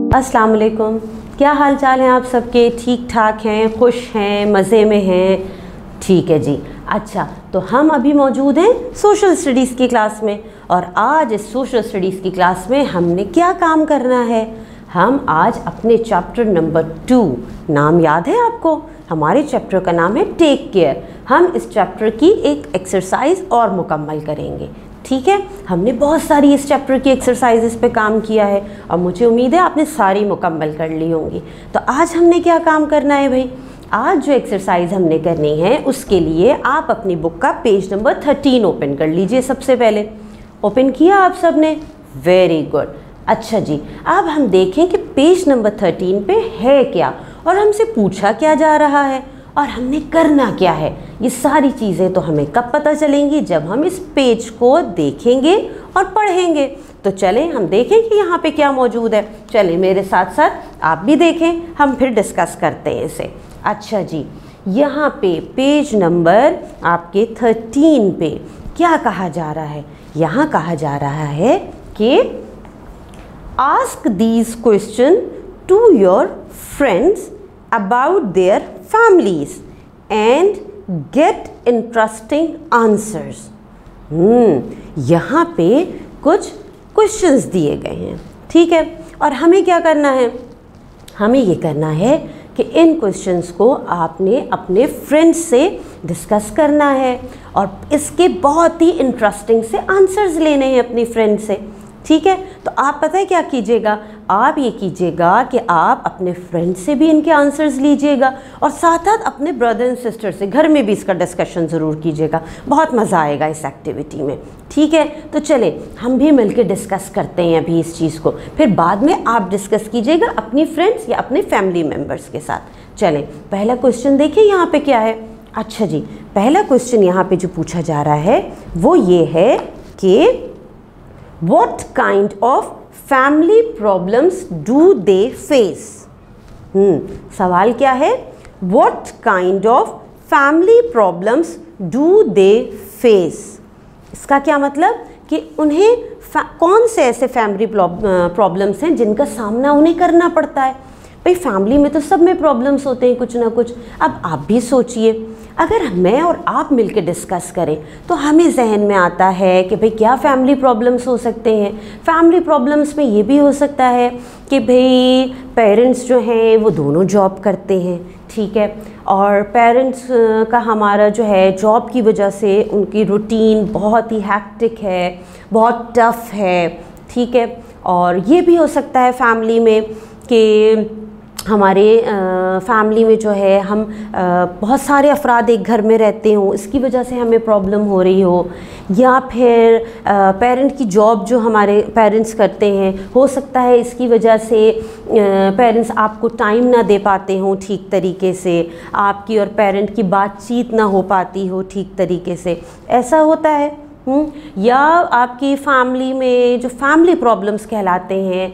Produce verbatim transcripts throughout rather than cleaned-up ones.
अस्सलाम वालेकुम। क्या हाल चाल हैं आप सबके? ठीक ठाक हैं, खुश हैं, मज़े में हैं? ठीक है जी। अच्छा, तो हम अभी मौजूद हैं सोशल स्टडीज़ की क्लास में, और आज इस सोशल स्टडीज़ की क्लास में हमने क्या काम करना है? हम आज अपने चैप्टर नंबर टू, नाम याद है आपको? हमारे चैप्टर का नाम है टेक केयर। हम इस चैप्टर की एक एक्सरसाइज और मुकम्मल करेंगे। ठीक है, हमने बहुत सारी इस चैप्टर की एक्सरसाइजेस पे काम किया है और मुझे उम्मीद है आपने सारी मुकम्मल कर ली होंगी। तो आज हमने क्या काम करना है भाई? आज जो एक्सरसाइज हमने करनी है उसके लिए आप अपनी बुक का पेज नंबर थर्टीन ओपन कर लीजिए। सबसे पहले ओपन किया आप सब ने? Very good. अच्छा जी, अब हम देखें कि पेज नंबर थर्टीन पे है क्या और हमसे पूछा क्या जा रहा है और हमने करना क्या है। ये सारी चीज़ें तो हमें कब पता चलेंगी? जब हम इस पेज को देखेंगे और पढ़ेंगे। तो चलें हम देखें कि यहाँ पे क्या मौजूद है। चलें मेरे साथ साथ आप भी देखें, हम फिर डिस्कस करते हैं इसे। अच्छा जी, यहाँ पे पेज नंबर आपके थर्टीन पे क्या कहा जा रहा है? यहाँ कहा जा रहा है कि ask these question to your friends about their families and get interesting answers। हम्म यहाँ पे कुछ क्वेश्चंस दिए गए हैं, ठीक है, और हमें क्या करना है? हमें ये करना है कि इन क्वेश्चंस को आपने अपने फ्रेंड्स से डिस्कस करना है और इसके बहुत ही इंटरेस्टिंग से आंसर्स लेने हैं अपनी फ्रेंड से। ठीक है, तो आप पता है क्या कीजिएगा? आप ये कीजिएगा कि आप अपने फ्रेंड से भी इनके आंसर्स लीजिएगा और साथ साथ अपने ब्रदर एंड सिस्टर से घर में भी इसका डिस्कशन ज़रूर कीजिएगा। बहुत मज़ा आएगा इस एक्टिविटी में। ठीक है, तो चले हम भी मिलकर डिस्कस करते हैं अभी इस चीज़ को, फिर बाद में आप डिस्कस कीजिएगा अपनी फ्रेंड्स या अपने फैमिली मेम्बर्स के साथ। चलें पहला क्वेश्चन देखिए यहाँ पे क्या है। अच्छा जी, पहला क्वेश्चन यहाँ पे जो पूछा जा रहा है वो ये है कि What kind of family problems do they face? हम्म सवाल क्या है? What kind of family problems do they face? इसका क्या मतलब कि उन्हें कौन से ऐसे फैमिली प्रॉब्लम्स हैं जिनका सामना उन्हें करना पड़ता है। भाई फैमिली में तो सब में प्रॉब्लम्स होते हैं कुछ ना कुछ। अब आप भी सोचिए, अगर मैं और आप मिलकर डिस्कस करें तो हमें जहन में आता है कि भाई क्या फैमिली प्रॉब्लम्स हो सकते हैं। फैमिली प्रॉब्लम्स में ये भी हो सकता है कि भाई पेरेंट्स जो हैं वो दोनों जॉब करते हैं, ठीक है, और पेरेंट्स का हमारा जो है जॉब की वजह से उनकी रूटीन बहुत ही हैक्टिक है, बहुत टफ है, ठीक है। और ये भी हो सकता है फैमिली में कि हमारे फैमिली में जो है हम आ, बहुत सारे अफराद एक घर में रहते हों, इसकी वजह से हमें प्रॉब्लम हो रही हो, या फिर पेरेंट की जॉब जो हमारे पेरेंट्स करते हैं हो सकता है इसकी वजह से पेरेंट्स आपको टाइम ना दे पाते हों ठीक तरीके से, आपकी और पेरेंट की बातचीत ना हो पाती हो ठीक तरीके से, ऐसा होता है। हुँ? या आपकी फैमिली में जो फैमिली प्रॉब्लम्स कहलाते हैं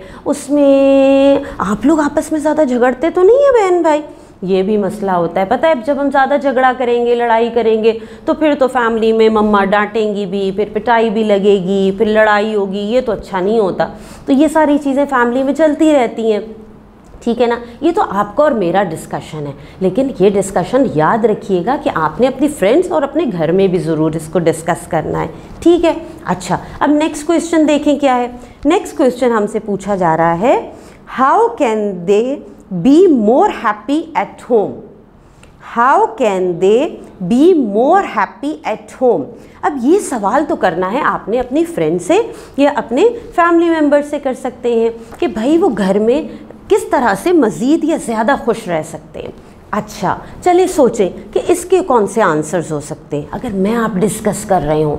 उसमें आप लोग आपस में ज़्यादा झगड़ते तो नहीं है बहन भाई? ये भी मसला होता है। पता है जब हम ज़्यादा झगड़ा करेंगे, लड़ाई करेंगे, तो फिर तो फैमिली में मम्मा डांटेंगी भी, फिर पिटाई भी लगेगी, फिर लड़ाई होगी, ये तो अच्छा नहीं होता। तो ये सारी चीज़ें फैमिली में चलती रहती हैं, ठीक है ना। ये तो आपका और मेरा डिस्कशन है, लेकिन ये डिस्कशन याद रखिएगा कि आपने अपनी फ्रेंड्स और अपने घर में भी ज़रूर इसको डिस्कस करना है, ठीक है। अच्छा, अब नेक्स्ट क्वेश्चन देखें क्या है। नेक्स्ट क्वेश्चन हमसे पूछा जा रहा है, how can they be more happy at home? How can they be more happy at home? अब ये सवाल तो करना है आपने अपनी फ्रेंड से या अपने फैमिली मेम्बर से कर सकते हैं कि भाई वो घर में किस तरह से मज़ीद या ज़्यादा खुश रह सकते हैं। अच्छा, चलिए सोचें कि इसके कौन से आंसर्स हो सकते हैं अगर मैं आप डिस्कस कर रहे हूँ।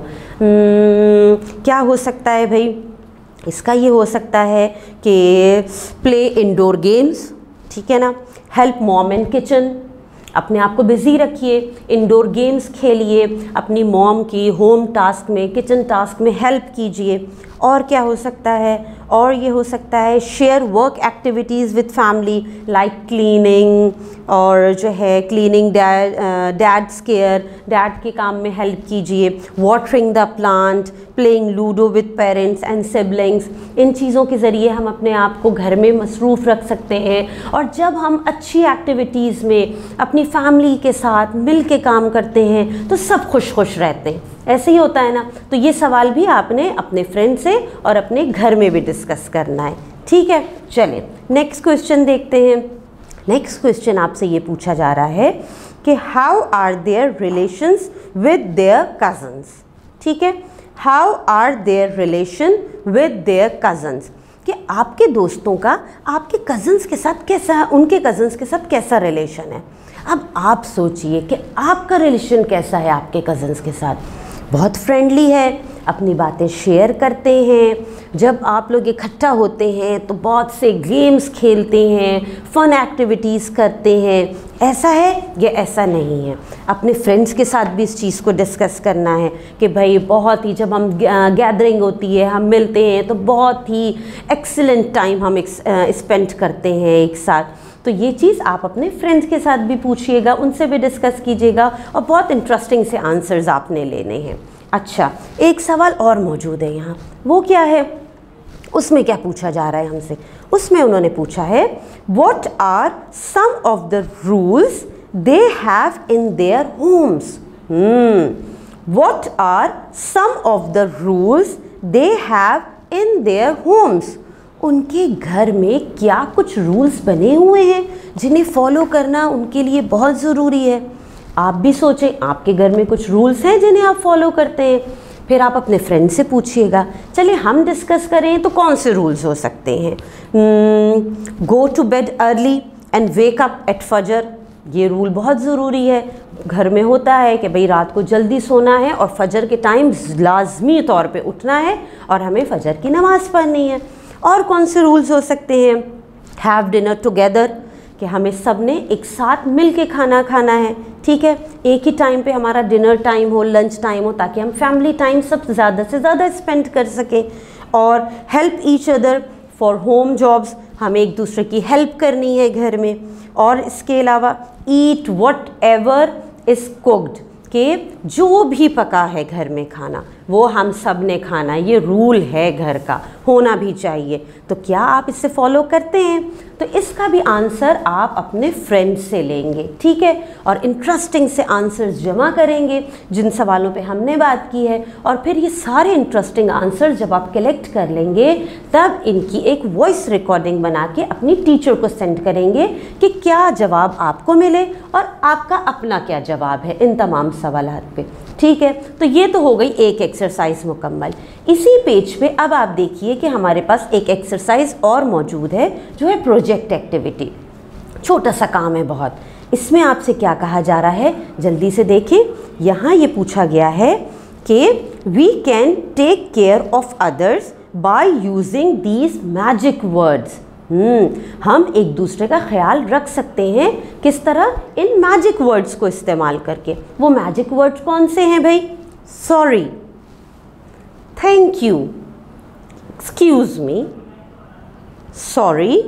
क्या हो सकता है भाई? इसका ये हो सकता है कि प्ले इंडोर गेम्स, ठीक है ना, हेल्प मॉम इन किचन, अपने आप को बिज़ी रखिए, इंडोर गेम्स खेलिए, अपनी मॉम की होम टास्क में, किचन टास्क में हेल्प कीजिए। और क्या हो सकता है, और ये हो सकता है share work activities with family like cleaning, और जो है cleaning dad dad's care, dad के काम में हेल्प कीजिए, watering the plant, playing ludo with parents and siblings. इन चीज़ों के ज़रिए हम अपने आप को घर में मसरूफ़ रख सकते हैं। और जब हम अच्छी एक्टिविटीज़ में अपनी फैमिली के साथ मिल के काम करते हैं तो सब खुश खुश रहते हैं। ऐसे ही होता है ना। तो ये सवाल भी आपने अपने फ्रेंड से और अपने घर में भी डिस्कस करना है, ठीक है। चलें नेक्स्ट क्वेश्चन देखते हैं। नेक्स्ट क्वेश्चन आपसे ये पूछा जा रहा है कि how are their relations with their cousins, ठीक है। How are their relation with their cousins, कि आपके दोस्तों का आपके कज़न्स के साथ कैसा, उनके कज़न्स के साथ कैसा रिलेशन है। अब आप सोचिए कि आपका रिलेशन कैसा है आपके कज़न्स के साथ। बहुत फ्रेंडली है, अपनी बातें शेयर करते हैं, जब आप लोग इकट्ठा होते हैं तो बहुत से गेम्स खेलते हैं, फ़न एक्टिविटीज़ करते हैं, ऐसा है या ऐसा नहीं है। अपने फ्रेंड्स के साथ भी इस चीज़ को डिस्कस करना है कि भाई बहुत ही, जब हम गैदरिंग होती है, हम मिलते हैं तो बहुत ही एक्सीलेंट टाइम हम स्पेंड करते हैं एक साथ। तो ये चीज़ आप अपने फ्रेंड्स के साथ भी पूछिएगा, उनसे भी डिस्कस कीजिएगा, और बहुत इंटरेस्टिंग से आंसर्स आपने लेने हैं। अच्छा, एक सवाल और मौजूद है यहाँ, वो क्या है, उसमें क्या पूछा जा रहा है हमसे। उसमें उन्होंने पूछा है what are some of the rules they have in their homes. What are some of the rules they have in their homes. उनके घर में क्या कुछ रूल्स बने हुए हैं जिन्हें फॉलो करना उनके लिए बहुत ज़रूरी है। आप भी सोचें, आपके घर में कुछ रूल्स हैं जिन्हें आप फॉलो करते हैं, फिर आप अपने फ्रेंड से पूछिएगा। चलिए हम डिस्कस करें तो कौन से रूल्स हो सकते हैं। Go to bed early and wake up at Fajr, ये रूल बहुत ज़रूरी है। घर में होता है कि भाई रात को जल्दी सोना है और फजर के टाइम लाजमी तौर पे उठना है और हमें फजर की नमाज़ पढ़नी है। और कौन से रूल्स हो सकते हैं, हैव डिनर टुगेदर, कि हमें सब ने एक साथ मिल के खाना खाना है, ठीक है, एक ही टाइम पे हमारा डिनर टाइम हो, लंच टाइम हो, ताकि हम फैमिली टाइम सब ज़्यादा से ज़्यादा स्पेंड कर सकें। और help each other for home jobs, हमें एक दूसरे की हेल्प करनी है घर में। और इसके अलावा eat whatever is cooked, कि जो भी पका है घर में खाना वो हम सब ने खाना, ये रूल है घर का, होना भी चाहिए। तो क्या आप इससे फॉलो करते हैं? तो इसका भी आंसर आप अपने फ्रेंड से लेंगे, ठीक है, और इंटरेस्टिंग से आंसर्स जमा करेंगे जिन सवालों पे हमने बात की है। और फिर ये सारे इंटरेस्टिंग आंसर्स जब आप कलेक्ट कर लेंगे तब इनकी एक वॉइस रिकॉर्डिंग बना के अपनी टीचर को सेंड करेंगे कि क्या जवाब आपको मिले और आपका अपना क्या जवाब है इन तमाम सवालात पे, ठीक है। तो ये तो हो गई एक एक्सरसाइज मुकम्मल। इसी पेज पे अब आप देखिए कि हमारे पास एक एक्सरसाइज और मौजूद है जो है प्रोजेक्ट एक्टिविटी। छोटा सा काम है बहुत। इसमें आपसे क्या कहा जा रहा है, जल्दी से देखें। यहाँ ये पूछा गया है कि we can take care of others by using these magic words. हम्म हम एक दूसरे का ख्याल रख सकते हैं किस तरह, इन मैजिक वर्ड्स को इस्तेमाल करके। वो मैजिक वर्ड्स कौन से हैं भाई? Sorry, thank you, excuse me, sorry,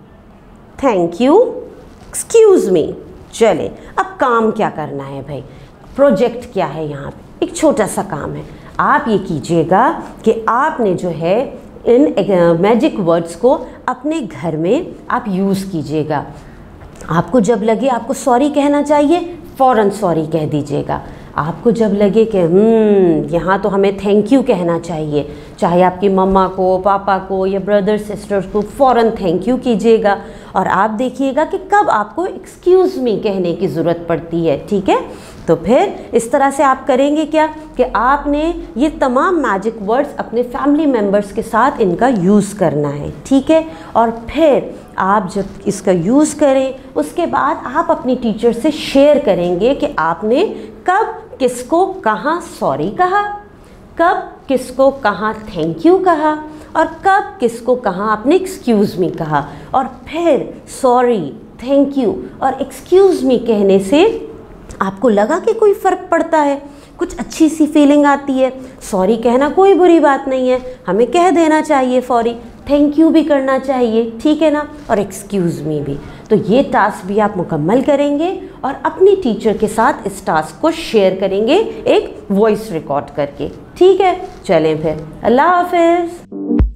thank you, excuse me. चले अब काम क्या करना है भाई, प्रोजेक्ट क्या है यहाँ पे, एक छोटा सा काम है। आप ये कीजिएगा कि आपने जो है इन मैजिक वर्ड्स को अपने घर में आप यूज़ कीजिएगा। आपको जब लगे आपको सॉरी कहना चाहिए, फ़ौरन सॉरी कह दीजिएगा। आपको जब लगे कि हम्म यहाँ तो हमें थैंक यू कहना चाहिए, चाहे आपकी मम्मा को, पापा को या ब्रदर सिस्टर्स को, फ़ौरन थैंक यू कीजिएगा। और आप देखिएगा कि कब आपको एक्सक्यूज़ मी कहने की ज़रूरत पड़ती है, ठीक है। तो फिर इस तरह से आप करेंगे क्या कि आपने ये तमाम मैजिक वर्ड्स अपने फैमिली मेम्बर्स के साथ इनका यूज़ करना है, ठीक है। और फिर आप जब इसका यूज़ करें उसके बाद आप अपनी टीचर से शेयर करेंगे कि आपने कब किसको कहाँ सॉरी कहा, कब किसको कहाँ थैंक यू कहा, और कब किसको कहाँ आपने एक्सक्यूज़ मी कहा। और फिर सॉरी, थैंक यू और एक्सक्यूज़ मी कहने से आपको लगा कि कोई फ़र्क पड़ता है, कुछ अच्छी सी फीलिंग आती है। सॉरी कहना कोई बुरी बात नहीं है, हमें कह देना चाहिए सॉरी, थैंक यू भी करना चाहिए, ठीक है ना, और एक्सक्यूज़ मी भी। तो ये टास्क भी आप मुकम्मल करेंगे और अपनी टीचर के साथ इस टास्क को शेयर करेंगे एक वॉइस रिकॉर्ड करके, ठीक है। चलें फिर, अल्लाह हाफिज़।